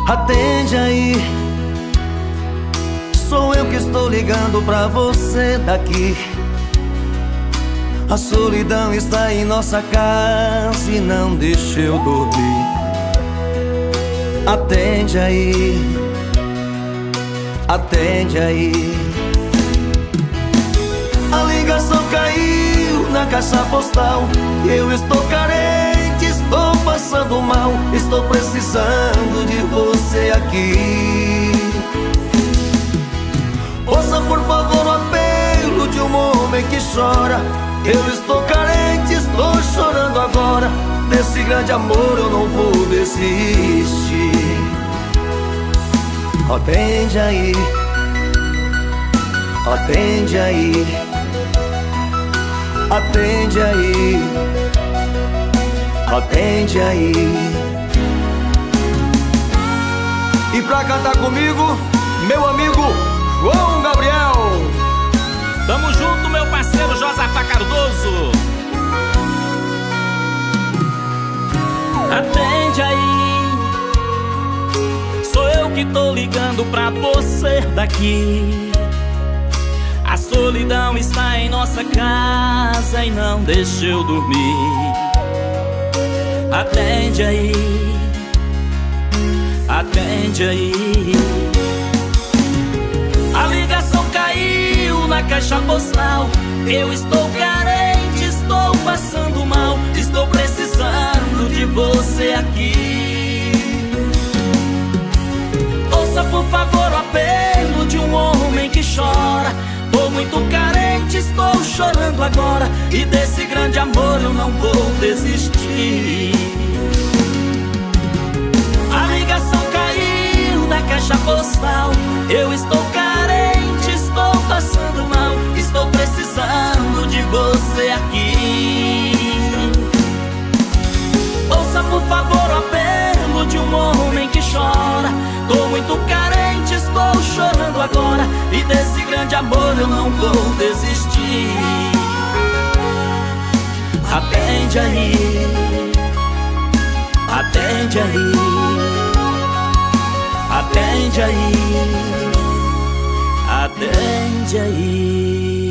Atende aí, sou eu que estou ligando pra você daqui. A solidão está em nossa casa e não deixa eu dormir. Atende aí, atende aí. A ligação caiu na caixa postal e eu estou carente, estou passando mal, estou precisando de você aqui. Ouça por favor o apelo de um homem que chora. Eu estou carente, estou chorando agora. Desse grande amor eu não vou desistir. Atende aí, atende aí, atende aí, atende aí. E pra cantar comigo, meu amigo João Gabriel. Tamo junto, meu parceiro Josafá Cardoso. Atende aí, sou eu que tô ligando pra você daqui. A solidão está em nossa casa e não deixa eu dormir. Atende aí, atende aí. A ligação caiu na caixa postal. Eu estou carente, estou passando mal, estou precisando de você aqui. Ouça por favor o apelo de um homem que chora. Tô muito carente, estou chorando agora, e desse grande amor eu não vou desistir. A ligação caiu na caixa postal. Eu estou carente, estou passando mal, estou precisando de você aqui. Ouça por favor o apelo de um homem que chora. Tô muito carente, estou chorando agora, e desse grande amor eu não vou desistir. Atende aí, atende aí, atende aí, atende aí.